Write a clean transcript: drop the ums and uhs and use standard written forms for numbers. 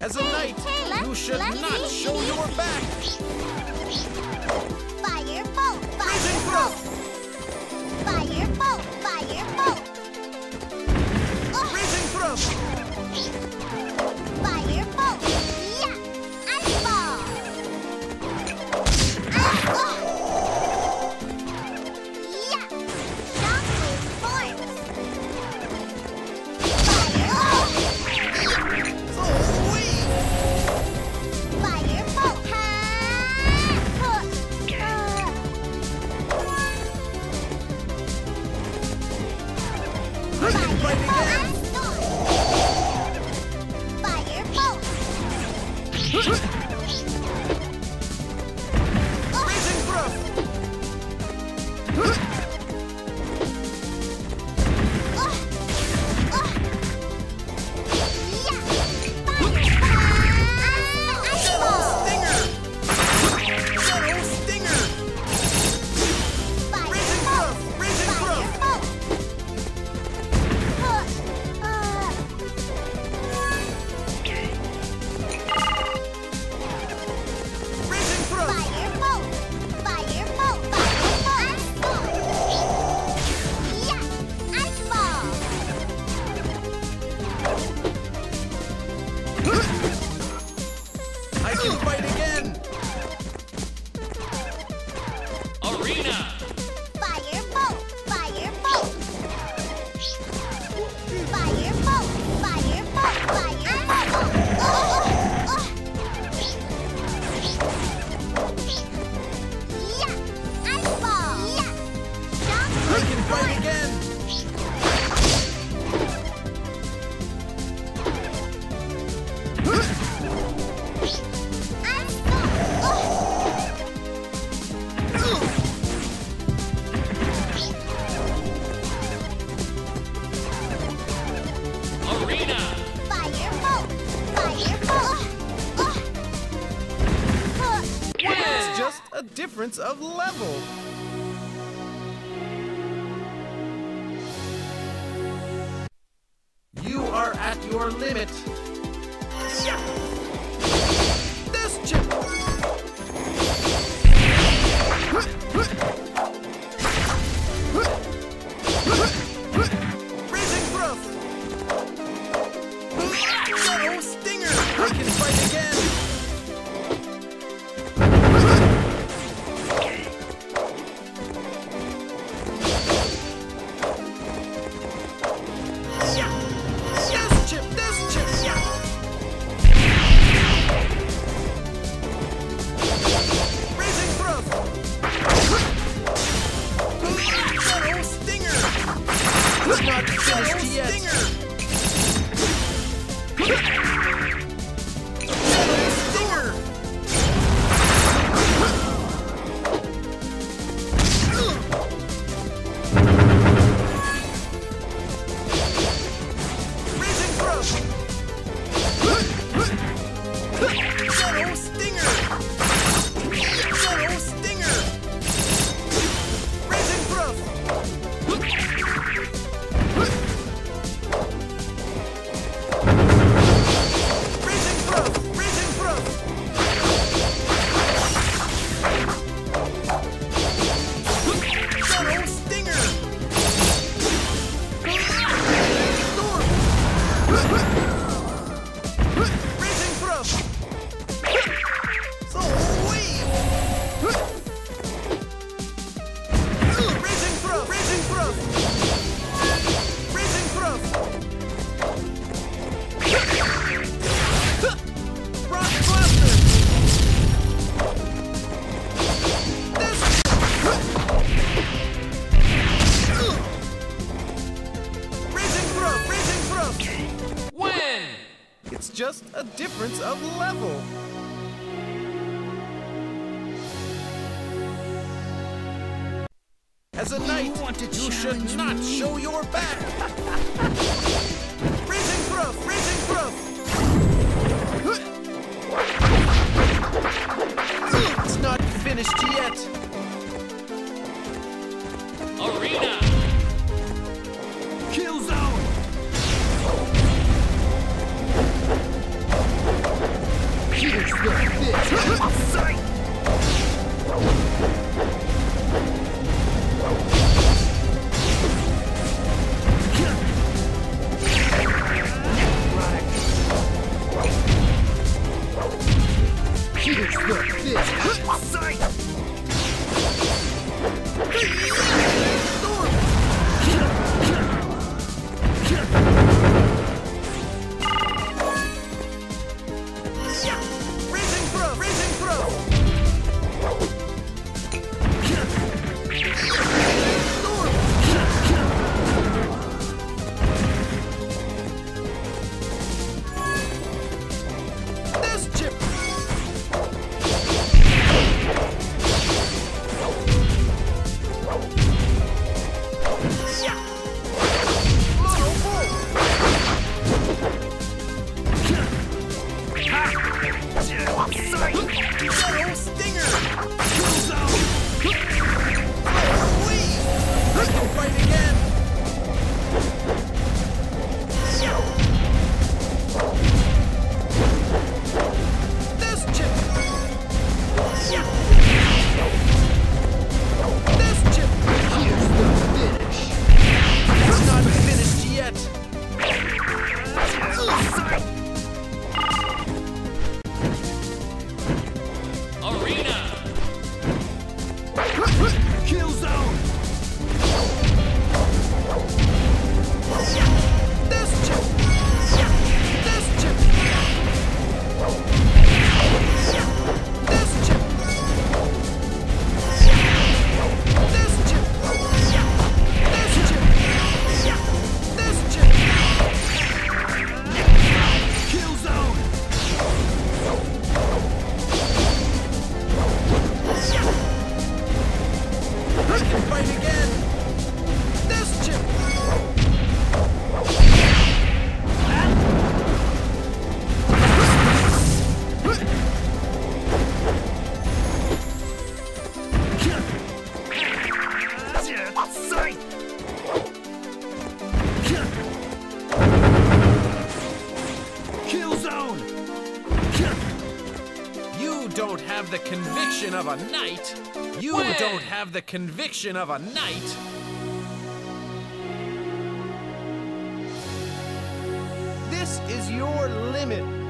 As a knight, you should not show your back. Firebolt! Freezing throw! Firebolt! Firebolt! Freezing throw! Firebolt! Yeah! Ice ball! Yeah! Shockwave force! So weak! Firebolt! I can fight again! Firebolt! Freezing throw! Stinger! Shadow Stinger! Freezing throw! Freezing throw! Freezing throw! I can fight again! Arena! I can fight again! Arena! It's just a difference of level. You are at your limit. This chip. Freezing throw. Shadow Stinger. I can fight again. This chip. Freezing throw. Shadow Stinger. It's not finished yet. Shadow Stinger. Freezing throw. Shadow Stinger. Shadow Stinger. Freezing throw. Freezing throw. Freezing throw. Shadow Stinger. Storm. Freezing throw. Soul Wave. Freezing throw. Freezing throw. Freezing throw. Rock Blaster. This. Freezing throw. Freezing throw. Win! It's just a difference of level. As a knight, you should not show your back. Freezing throw. Freezing throw. It's not finished yet. Arena! Kill Zone! Kill Zone! This chip! This chip! This chip! This chip! This chip! This chip! Kill Zone! I can fight again! This chip! Kill Zone! You don't have the conviction of a knight! You Win. don't have the conviction of a knight! This is your limit!